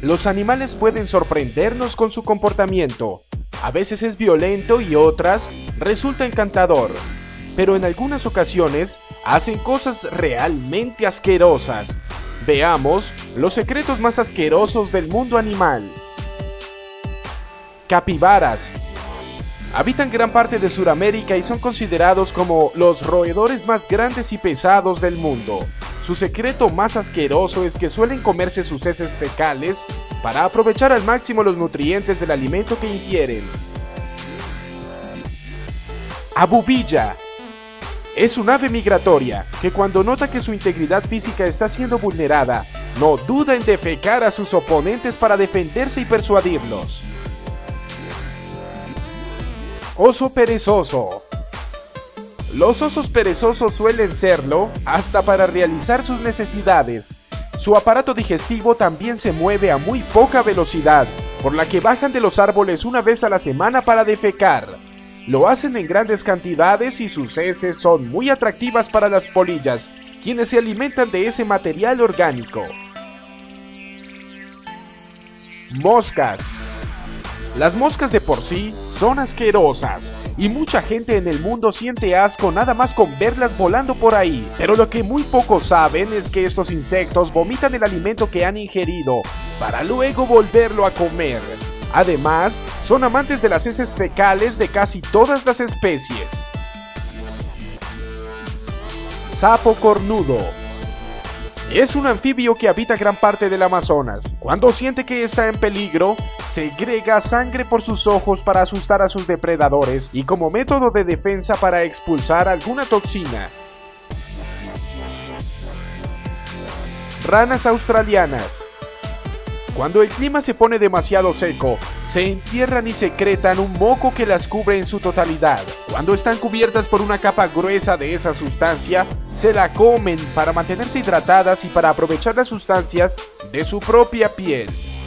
Los animales pueden sorprendernos con su comportamiento. A veces es violento y otras resulta encantador. Pero en algunas ocasiones hacen cosas realmente asquerosas. Veamos los secretos más asquerosos del mundo animal. Capibaras. Habitan gran parte de Sudamérica y son considerados como los roedores más grandes y pesados del mundo. Su secreto más asqueroso es que suelen comerse sus heces fecales para aprovechar al máximo los nutrientes del alimento que ingieren. Abubilla. Es un ave migratoria que cuando nota que su integridad física está siendo vulnerada, no duda en defecar a sus oponentes para defenderse y persuadirlos. Oso perezoso. Los osos perezosos suelen serlo hasta para realizar sus necesidades. Su aparato digestivo también se mueve a muy poca velocidad, por la que bajan de los árboles una vez a la semana para defecar. Lo hacen en grandes cantidades y sus heces son muy atractivas para las polillas, quienes se alimentan de ese material orgánico. Moscas. Las moscas de por sí son asquerosas, y mucha gente en el mundo siente asco nada más con verlas volando por ahí. Pero lo que muy pocos saben es que estos insectos vomitan el alimento que han ingerido, para luego volverlo a comer. Además, son amantes de las heces fecales de casi todas las especies. Sapo cornudo. Es un anfibio que habita gran parte del Amazonas. Cuando siente que está en peligro, segrega sangre por sus ojos para asustar a sus depredadores y como método de defensa para expulsar alguna toxina. Ranas australianas. Cuando el clima se pone demasiado seco, se entierran y secretan un moco que las cubre en su totalidad. Cuando están cubiertas por una capa gruesa de esa sustancia, se la comen para mantenerse hidratadas y para aprovechar las sustancias de su propia piel.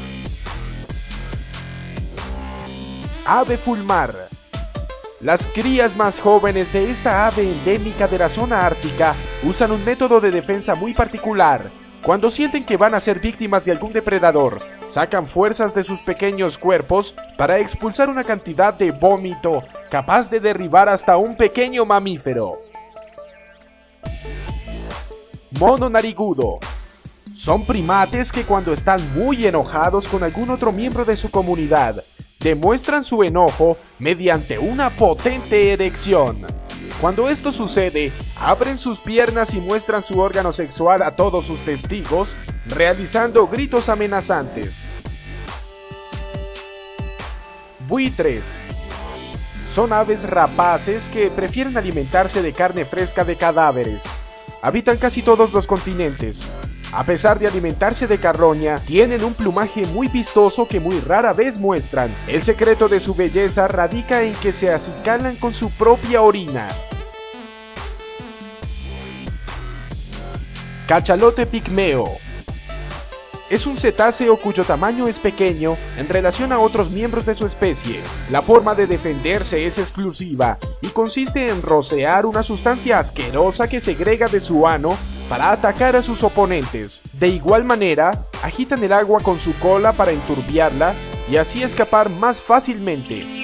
Ave fulmar. Las crías más jóvenes de esta ave endémica de la zona ártica usan un método de defensa muy particular. Cuando sienten que van a ser víctimas de algún depredador, sacan fuerzas de sus pequeños cuerpos para expulsar una cantidad de vómito capaz de derribar hasta un pequeño mamífero. Mono narigudo. Son primates que cuando están muy enojados con algún otro miembro de su comunidad, demuestran su enojo mediante una potente erección. Cuando esto sucede, abren sus piernas y muestran su órgano sexual a todos sus testigos, realizando gritos amenazantes. Buitres. Son aves rapaces que prefieren alimentarse de carne fresca de cadáveres. Habitan casi todos los continentes. A pesar de alimentarse de carroña, tienen un plumaje muy vistoso que muy rara vez muestran. El secreto de su belleza radica en que se acicalan con su propia orina. Cachalote pigmeo. Es un cetáceo cuyo tamaño es pequeño en relación a otros miembros de su especie. La forma de defenderse es exclusiva y consiste en rocear una sustancia asquerosa que segrega de su ano para atacar a sus oponentes. De igual manera, agitan el agua con su cola para enturbiarla y así escapar más fácilmente.